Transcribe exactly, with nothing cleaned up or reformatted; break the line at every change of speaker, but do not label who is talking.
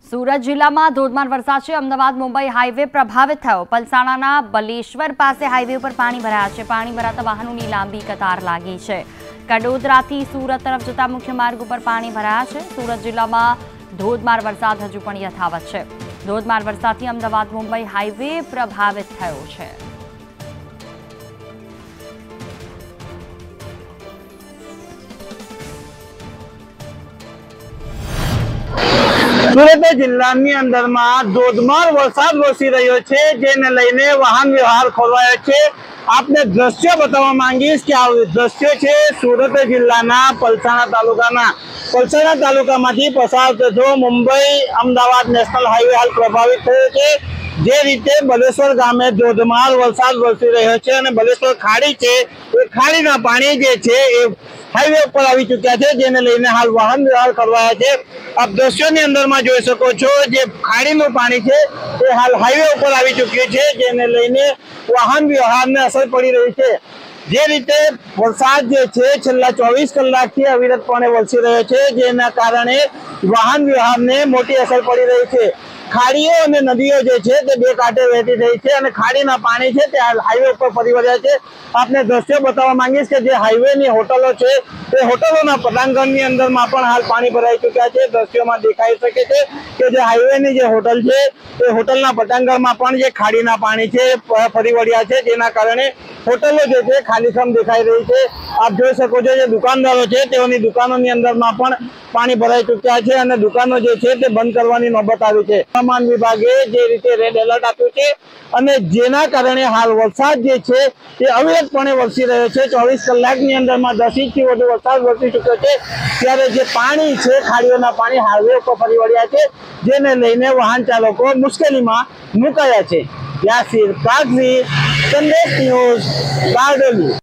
सूरत जिला में धोधमार वरसाद से अमदावाद मुंबई हाईवे प्रभावित थयो। पलसाणाना बलेश्वर पासे हाईवे पर पानी भराया है। पानी भराता वाहनों की लांबी कतार लागी है। कड़ोदराथी सूरत तरफ जता मुख्य मार्ग पर पानी भराया है। सूरत जिला में धोधमार वरसाद हजू पण यथावत है। धोधमार वरसादथी अमदावाद मुंबई हाईवे प्रभावित थयो है।
सूरत जिल्लानी अंदर में धोधमार वरसाद वरसी रह्यो छे, जेने लईने वाहन व्यवहार खोलवायो छे। आपने दृश्य बतावा मांगीश कि आ दृश्य छे सूरत जिल्लाना पलसाणा तालुकाना पलसाणा तालुकामांथी पसार थतो मुंबई अमदावाद नेशनल हाईवे हाल प्रभावित थयो छे। जे रीते बलेश्वर गामे धोधमार वरसाद वरसी रह्यो छे अने बलेश्वर खाड़ी छे ए खाड़ीना पाणी जे छे ए हाईवे पर આવી ચુક્યા છે, જેને લઈને હાલ વાહન વ્યવહાર કરવાયા છે। આપ દ્રશ્યોની અંદરમાં જોઈ શકો છો, જે ખાડીનું પાણી છે એ હાલ હાઈવે ઉપર આવી ચૂક્યું છે, જેને લઈને વાહન વ્યવહારને અસર પડી રહી છે। જે રીતે વરસાદ જે છે છેલ્લા ચોવીસ કલાકથી અવિરતપણે વરસી રહ્યો છે, જેના કારણે વાહન વ્યવહારને મોટી અસર પડી રહી છે। ખાડીઓ અને નદીઓ જે છે તે બે કાંઠે વહેતી થઈ છે અને ખાડીના પાણી છે તે હાઈવે ઉપર ફરી વળ્યા છે। આપને દ્રશ્યો બતાવવા માંગીશ કે જે હાઈવેની હોટલો છે તે હોટલોના પટાંગણની અંદરમાં પણ હાલ પાણી ભરાઈ ચૂક્યા છે। દ્રશ્યોમાં દેખાઈ શકે છે કે જે હાઈવેની જે હોટલ છે તે હોટલના પટાંગણમાં પણ જે ખાડીના પાણી છે ફરી વળ્યા છે, જેના કારણે હોટલો જે છે ખાલીસમ દેખાઈ રહી છે। આપ જોઈ શકો છો જે દુકાનદારો છે તેઓની દુકાનોની અંદરમાં પણ પાણી ભરાઈ ચૂક્યા છે અને દુકાનો જે છે તે બંધ કરવાની નોબત આવી છે। હવામાન વિભાગે જે રીતે રેડ એલર્ટ આપ્યું છે અને જેના કારણે હાલ વરસાદ જે છે તે અવિરતપણે વરસી રહ્યો છે। ચોવીસ કલાકની અંદરમાં દસ ઇંચથી વધુ વરસાદ વરસી ચૂક્યો છે, ત્યારે જે પાણી છે ખાડીઓના પાણી હાઈવે ઉપર ફરી વળ્યા છે, જેને લઈને વાહન ચાલકો મુશ્કેલીમાં મુકાયા છે। યાસીર કાઝી, સંદેશ ન્યૂઝ, બારડોલી।